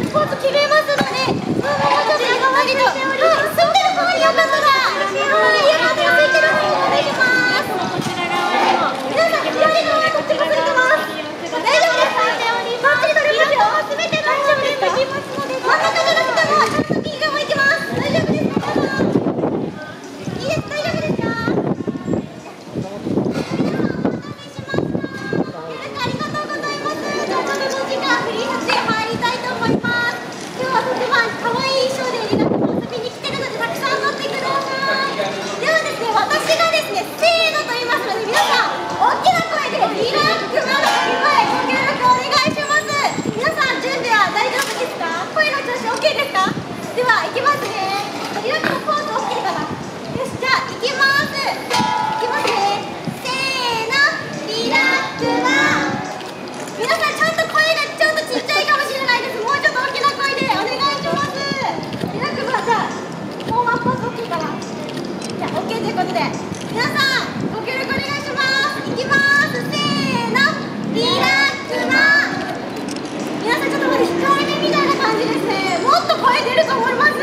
ポーズ決めますので、もうちょっとゆっくりと、空いてる方によかったら、ゆっくりと空いてる方にお願いします。皆さん、左側こっちも空いてます。大丈夫ですか？バッチリ取れますよ。すべて大丈夫ですか？真ん中じゃなくても、ちゃんと右側行きます。大丈夫ですか？いいです、大丈夫ですか？では、行きますね。リラックスポーズ OK かな。よし、じゃあ、行きます。行きますね。せーの、リラックマ。皆さん、ちゃんと声がちょっとちっちゃいかもしれないです。もうちょっと大きな声でお願いします。リラックマ、じゃあ、もうワンポーズ OK かな。じゃあ、OK ということで、皆さん、ご協力お願いします。行きます。せーの、リラックマ。皆さん、ちょっとまだ控えめみたいな感じですね。もっと声出ると思います。で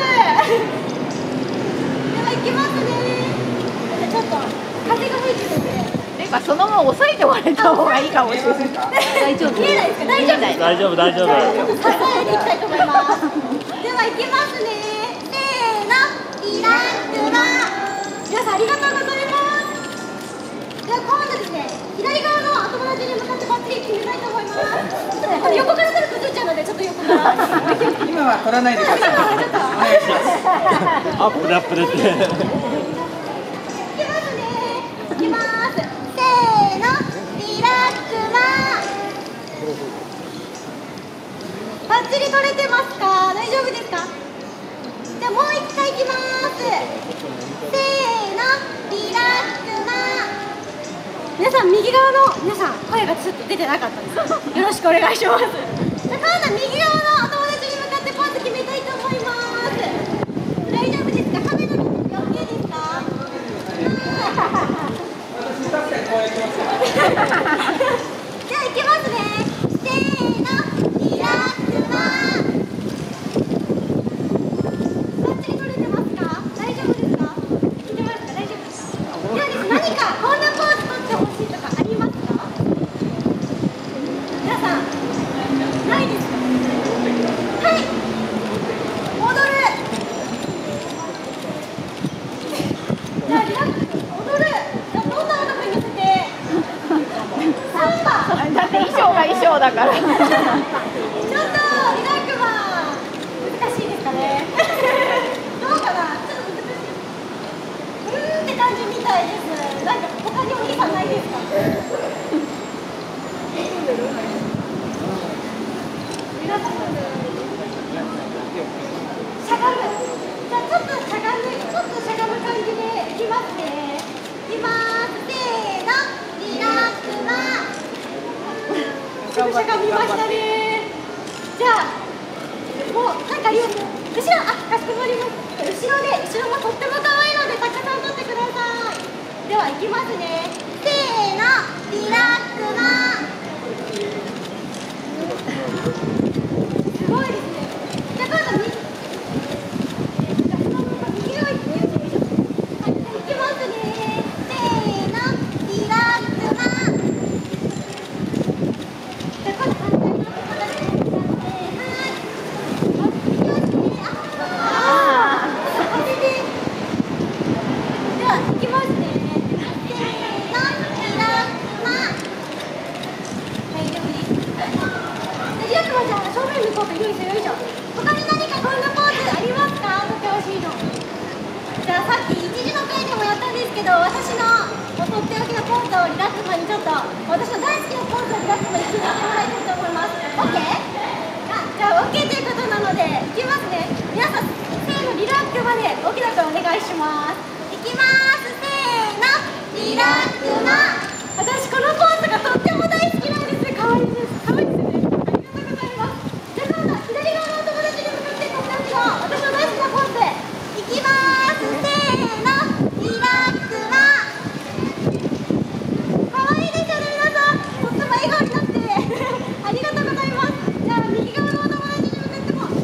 は行きますね。ちょっと風が吹いてるんで。 なんかそのまま押さえてもらえた方がいいかもしれない。大丈夫。 見えないですか？大丈夫ですか？ 大丈夫大丈夫。 支えていきたいと思います。では行きますね。せーの、リラックマ。皆さんありがとうございます。では今度ですね、左側のお友達に向かってバッチリ決めたいと思います。横から取ると崩れちゃうので、ちょっと横から。 今は取らないでください。お願いします。 アップでアップでって。 いきますね。いきます。せーの、リラックマ。バッチリ取れてますか？大丈夫ですか？じゃあもう一回いきます。せーの、リラックマ。皆さん右側の皆さん声がちょっと出てなかったです。よろしくお願いします。じゃあ今度右側のお友達に向かってポーズ決めたいと思います。大丈夫ですか？カメラの向き OK ですか？ 私確かにこうやってますよ。 じゃあ行きますね。せーの、リラックマ。バッチリ取れてますか？大丈夫ですか？聞いてますか？大丈夫ですか？ではです、何かこんなポーズ取ってほしいとかありますか？皆さんないですか？はい、踊る。じゃあリラックス踊る。じゃあどんな音楽に乗せてサンバ。 だって衣装が衣装だから。 ちょっとリラックマ難しいですかね。どうかな、ちょっと難しい。って感じみたいです。なんか他にお兄さんないですか？しゃがむ。じゃあちょっとしゃがむ感じでいきますね。いきます。せーの、リラックマ。しゃがみましたね。じゃあもうなんかあります？後ろ、かしこまります。後ろもとっても可愛いのでたくさん撮ってください。では行きますね。せーの、リラックマ。すごいですね。じゃあ今度右側行ってみましょう。はい、行きますね。せーの、リラックマ。じゃあ今度反対の方ですね。では行きますね。せーの、リラックマ。大丈夫です。リラックマちゃん、正面向こうとよいしょよいしょ。他に何かこんなポーズありますか？とってほしいの。じゃあさっき一時の回でもやったんですけど、私のとっておきのポーズをリラックマにちょっと、私の大好きなポーズをリラックマに決めてもらいたいと思います。OK？じゃあ OK ということなのでいきますね。皆さんせーの、リラックマで大きな声お願いします。いきます。せーの、リラックマ。私このポーズがとっても大好きなんです。可愛いです。可愛いですよね。ありがとうございます。じゃあ今度は左側のお友達に向かってとっておきの私の大好きなポーズいきます。せーの、リラックマ。可愛いですよね、皆さん。とっても笑顔になってありがとうございます。じゃあ右側のお友達に向かっても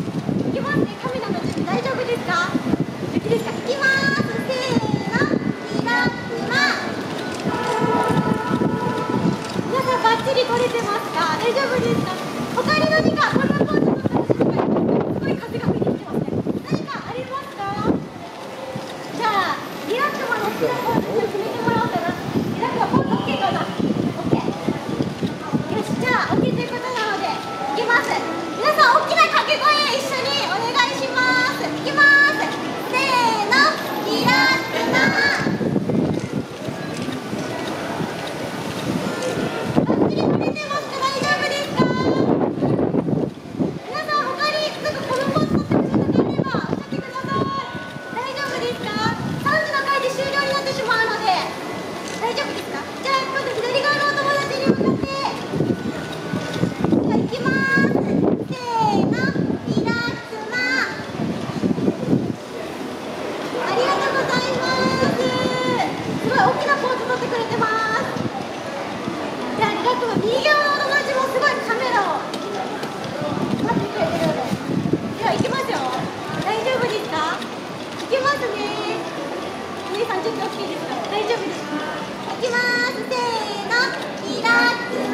ます。せーの、リラックマ。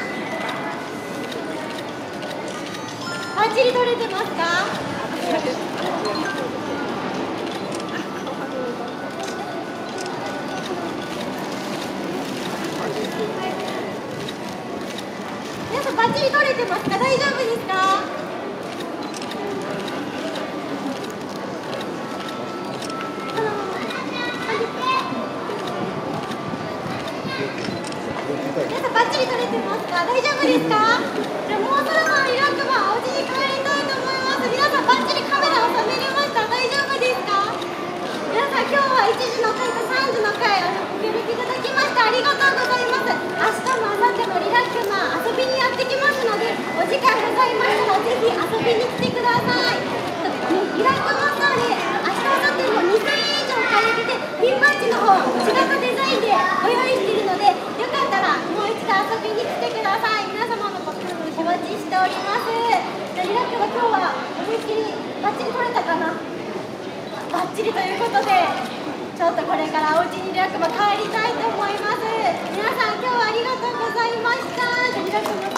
バッチリ撮れてますか？皆さんバッチリ撮れてますか？大丈夫ですか？皆さんバッチリ撮れてますか？大丈夫ですか？じゃあもうそろそろリラックマお家に帰りたいと思います。皆さんバッチリカメラを収めれました？大丈夫ですか？皆さん今日は1時の回と3時の回ご協力いただきましてありがとうございます。明日も明後日もリラックマ遊びにやってきますので、お時間ございましたらぜひ遊びに来てください。リラックマスターで明日明後日も2000円以上買い上げてピンバッジの方違ったデザインでご用意しているので、よかったらもう一度遊びに来てください。皆様のご協力お待ちしております。じゃあリラックマ今日は思いっきりバッチリ撮れたかな？バッチリということで、ちょっとこれからお家にリラックマ帰りたいと思います。皆さん今日はありがとうございました。じゃあリラックマ